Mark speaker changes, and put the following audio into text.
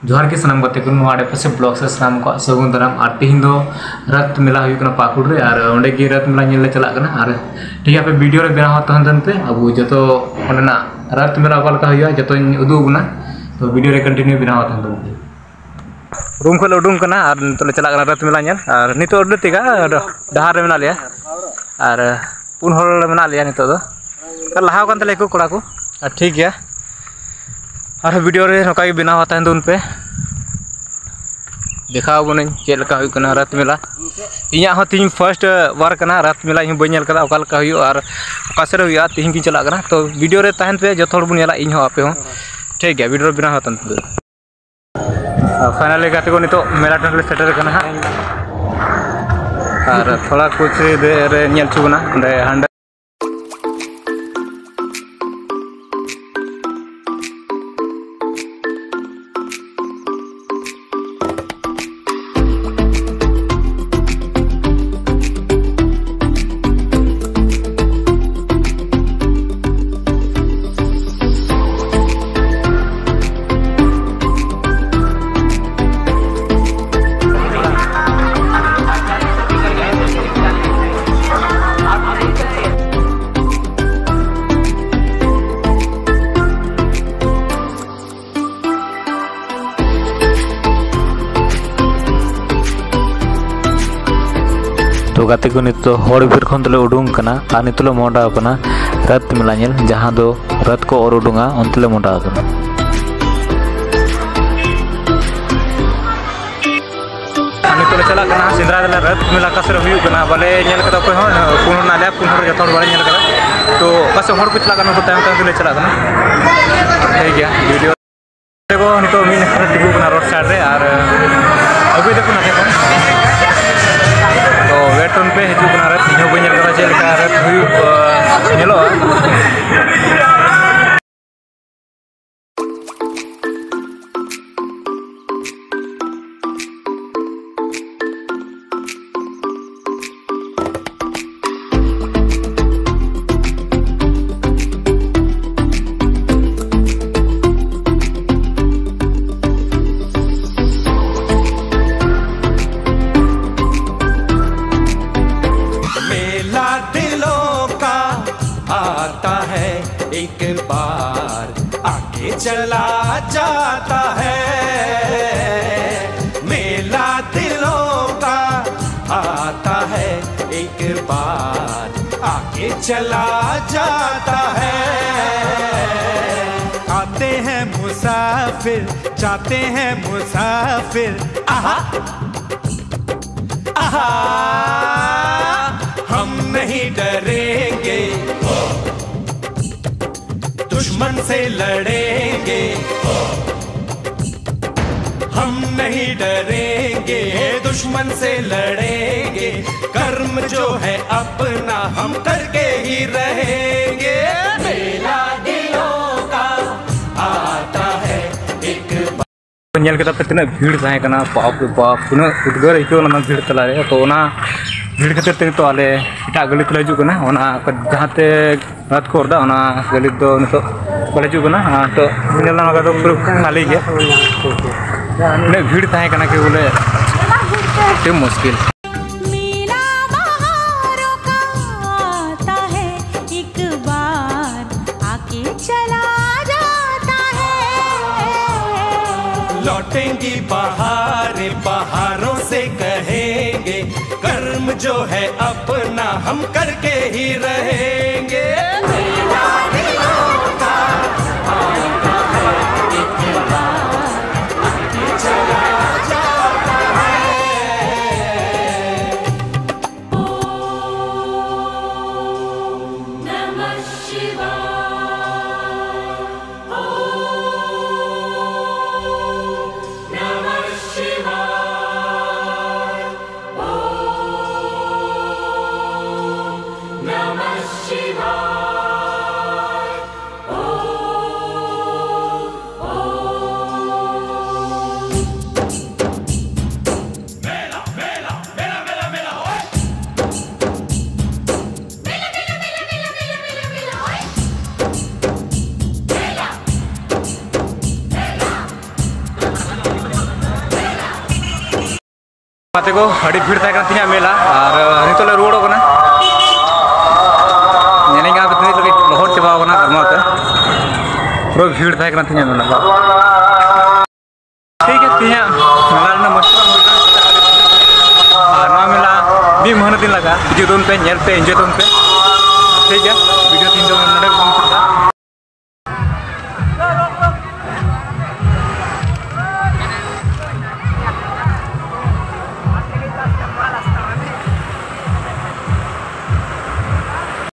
Speaker 1: जोहार के सनाम गते को आड़े पासे ब्लॉग से सनाम को सगुन दाराम और तीन दो रथ मेला हुई पाकुड़ रे और ओंडे की रथ मेला नेल चला कना और ठीक है पे वीडियो रे बेना तहन पे अब जतो ओंडेना रथ मेला ओका हुआ जतो उदुगना तो वीडियो रे कंटिन्यू बेना तहन रूम खल उडुंग कना और नितो चला कना रथ मेला नेल और नितो उडे तिगा डहार रे मेना लिया और पुन हर मेना लिया नितो दो लहा कान तले को कोड़ा को ठीक गया और वीडियो रे नोका के बनावा तहन उन पे देखा बने चेल का हुई कना रथ मेला इया हो तीन फर्स्ट बार कना रथ मेला इन बई नेल कदा ओका लका हुई और ओका से हुई तीन की चला कना तो वीडियो रे तहन पे जतो बन नेला इन हो आपे हो ठीक गया वीडियो बनावा तहन फाइनली गाते को नितो मेला टन सेटर कना और थोड़ा कुछ रे नेल चुना अंडे तो गाते को नितो हर भीड़ खन तले उडुंग कना और नितले मोडा कना रथ मेला नेल जहां दो रथ को और उडुंगा उनतले मोडा कना नितले चला कना सिंद्रा दला रथ मेला का सर हुई कना बाले नेल कदा को पुन नाले पुन हर जतो बाले नेल कदा तो पासे हर को चला कना को टाइम तले चला कना ठीक गया वीडियो देखो नितो मिन टिकु कना रोड साइड रे और अभी देखो ना देखो तो वेटन पे हिजू कना रथ इन बई नेल कदा चेल का रथ हुई नेलो
Speaker 2: एक बार आगे चला जाता है मेला दिलों का आता है एक बार आगे चला जाता है आते हैं मुसाफिर जाते हैं मुसाफिर आहा आहा हम नहीं डरेंगे दुश्मन से लड़ेंगे हम नहीं डरेंगे दुश्मन से लड़ेंगे कर्म जो है अपना हम करके ही रहेंगे मेला दिलों का आता है एक
Speaker 1: नेल के तब तना भीड़ ताहे कना बाप रे बाप पुना उद्गार इको ना भीड़ तला रे तो ना भीड़ खातिर ते तो आले इटा गली को हजू कना ओना जहाते रात को orda ओना गली तो नितो को हजू कना तो नेल ना का तो पूरा खाली गया ने भीड़ ताहे कना के बोले ते मुश्किल
Speaker 3: मेला बहारों का आता है एक बार आके चला जाता है
Speaker 2: लौटेंगी बहारें बहारों से कहेंगे कर्म जो है अपना हम करके ही रहेंगे मेला दिलों का आता है एक बार आगे चला जाता है
Speaker 3: नमः शिवाय नमः शिवाय नमः शिवाय
Speaker 1: माते को अड़ी भीड़ था तीन मेला और नितोले रुआड़ो कना नेनेगा बितने लगे लहर चबाव कना गरमाते पूरा भीड़ था तीन मेला ठीक है तीन मेला ना मस्ता होता और ना मेला भी मेहनत दिन लगा जुदुन पे नेल पे एंजॉय तुम पे ठीक है